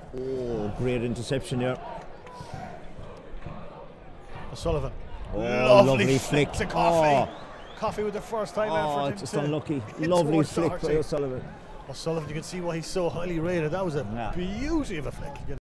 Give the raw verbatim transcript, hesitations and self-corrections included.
Oh, great interception there. O'Sullivan. Oh, lovely, lovely flick flick to Coffey. Oh. Coffey with the first time Oh, effort. just into, unlucky. into Lovely flick by authority. O'Sullivan. O'Sullivan, you can see why he's so highly rated. That was a Yeah. beauty of a flick.